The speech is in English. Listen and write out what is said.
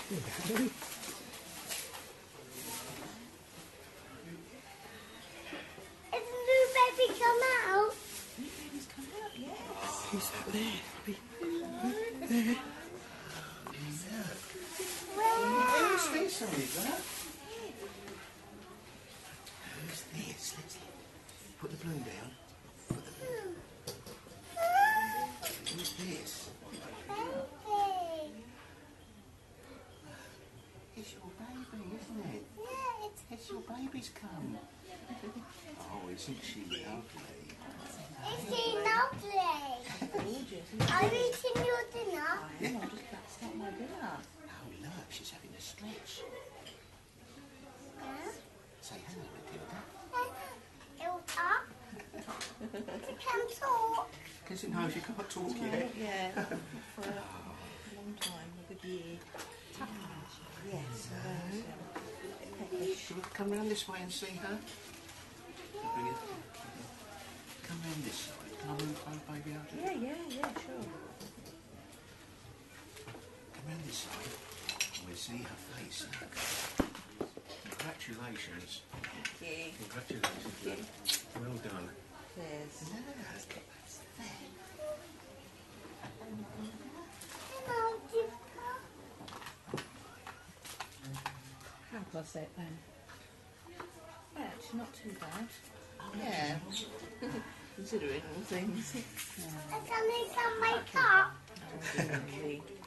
Is the new baby come out? New baby's come out, yes. Who's that there? Hello. There. Where? Who's this, Oliver? Who's this? Let's put the balloon down. Put the balloon. Who's this? Baby. It's your baby, isn't it? Yeah, It's your baby's come. Oh, isn't she lovely? it's lovely. Gorgeous. Are you eating your dinner? I am. I'm just about to start my dinner. Oh, look, she's having a stretch. Yeah. Say hello, Matilda. Ilta. You can talk. Because it knows you can't talk Right, yet. yeah. For a long time, a good year. Yes. Do you want to come round this way and see her? Bring it. Come round this side. Can I move our baby out? Yeah, sure. Come round this side and we'll see her face. Look. Congratulations. Thank you. Congratulations. Thank you. Well done. Cheers. Look, that's there. Hello, Jessica. How was it then? Yeah, actually not too bad. Yeah. Considering all things. I can make some makeup. Oh, really.